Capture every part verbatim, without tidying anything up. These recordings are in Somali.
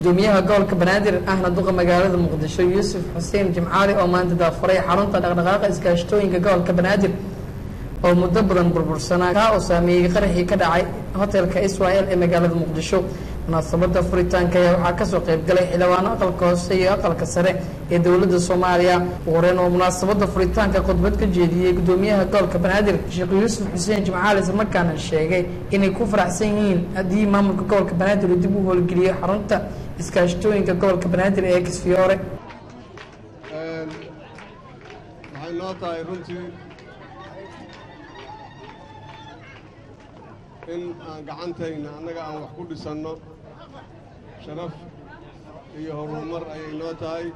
gudoomiyaha gobolka Banaadir ahna duqa magaalada Muqdisho Yuusuf Xuseen Jimcaali oo maanta daafuray xarunta dhaqdhaqaaqa iskaashatooyinka gobolka Banaadir oo muddo badan burbursanaa ka oo saameeyay qaraxii ka dhacay hotelka Israel ee magaalada Muqdisho. munaasabada furitaanka ayaa waxaa kasoo qayb galay xildhibaano aqalka hoose iyo aqalka sare ee dowladda Soomaaliya. Wareen oo munaasabada furitaanka khudbad ka jeediyay gudoomiyaha gobolka Banaadir Sheekh Yuusuf Xuseen Jimcaali isla markaana sheegay inay ku faraxsan yihiin haddii maamulka gobolka Banaadir uu dib u howlgeliyo xarunta iskaashatooyinka gobolka Banaadir ee Kisfiyoore. waxay noo tahay runtii in aan gacantayna annaga aan wax ku dhisanno sharaf iyo horumar ayay noo tahay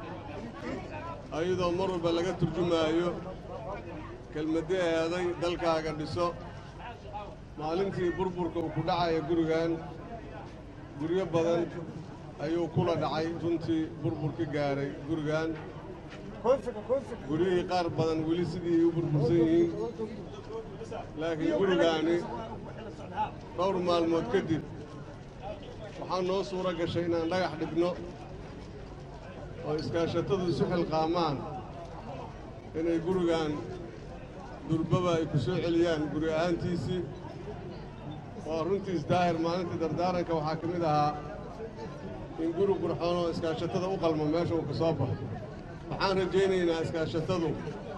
ayadoo mar walba laga turjumaayo kelmadii eeday dalkaaga dhiso. maalintii burburka uu ku dhacaya gurigan guryo badan ayuu kula dhacay runtii burbur ka gaaray gurigan. guryihii qaar badan weli sidii u burbursan yihiin laakiin gurigaani dhowr maalmood kadib waxaa noo suuro gashay inaan dhagax dhigno oo iskaashatadu isu xilqaamaan inay gurigan durbaba ay ku soo celiyaan guri ahaantiisii. waa runtiis daahir maalintii dardaaranka waxaa ka mid ahaa in guri qurxoon oo iskaashatada u qalmo meesha uu ka soo baxo. waxaan rajaynaynaa iskaashatadu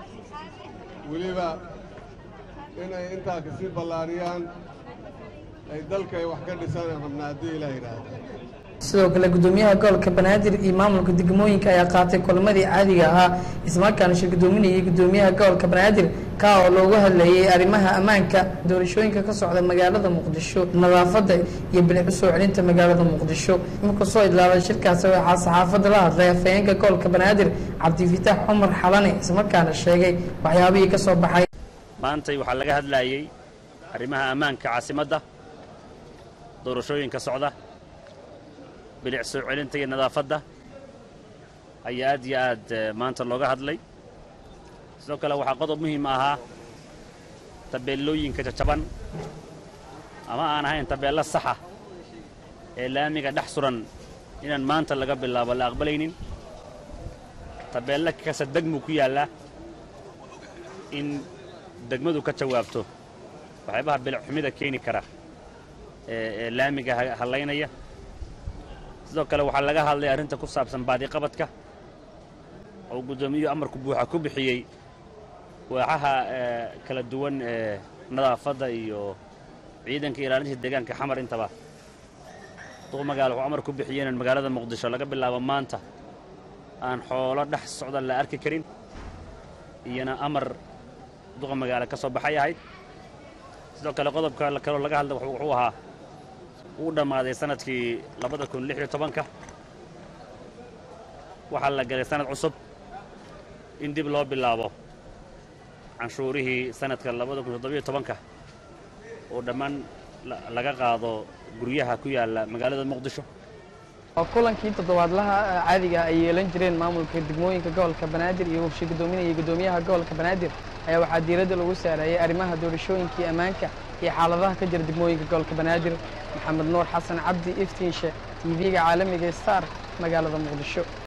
weliba inay intaa kasii ballaariyaan ay dalka ay wax ka dhisaan rabnaa haddii ilaa yidhaahdo. sidoo kale gudoomiyaha gobolka Banaadir iyo maamulka degmooyinka ayaa qaatay kulmadii caadiga ahaa ismarkaana shir gudoominayay gudoomiyaha gobolka Banaadir ka oo looga hadlayay arrimaha ammaanka doorashooyinka ka socda magaalada Muqdisho nadaafadda iyo bilic soo celinta magaalada Muqdisho. markuu soo idlaaday shirkaas waxaa saxaafadda la hadlay afhayeenka gobolka Banaadir Cabdifitaax Cumar Xalane ismarkaana sheegay waxyaabihii ka soo baxay. maanta waxaa laga hadlayay arrimaha ammaanka caasimadda doorashooyinka socda bilic soo celinta iyo nadaafadda ayaa aad iyo aad maanta looga hadlay. sidoo kale waxaa qodob muhiim ahaa tabeelooyinka jajaban ama aan ahayn tabeella saxa ee laamiga dhex suran inaan maanta laga bilaabo la aqbalaynin. tabeella kasta degmu ku yaalla in degmadu ka jawaabto waxyaabaha bilic xumida keeni kara ee laamiga halaynaya. sidoo kale waxaa laga hadlay arrinta ku saabsan baadiqabadka oo gudoomiyuhu amarku buuxa ku bixiyey waaxaha kala duwan ee nadaafadda iyo ciidanka ilaalinta deegaanka xamar intaba. duqa magaalo wuxuu amar ku bixiyey in magaalada Muqdisho laga bilaabo maanta aan xoolo dhex socda la arki karin iyana amar duqa magaalo ka soo baxay ahayd. sidoo kale qodobka kale laga hadlay wuxuu ahaa uu dhamaaday sanadkii labada kun lix iyo tobanka waxaa la galay sanad cusub in dib loo bilaabo canshuurihii sanadka labada kun toddoba iyo tobanka oo dhammaan laga qaado guryaha ku yaalla magaalada Muqdisho. waa kulankii toddobaadlaha caadiga ay yeelan jireen maamulka degmooyinka gobolka Banaadir iyo shir gudoominaya gudoomiyaha gobolka Banaadir ayaa waxaa diiradda lagu saareeyay arrimaha doorashooyinka ammaanka iyo xaaladaha ka jira degmooyinka gobolka Banaadir. maxamed nuur xasan cabdi iftiinshe T V-ga caalamiga Star magaalada Muqdisho.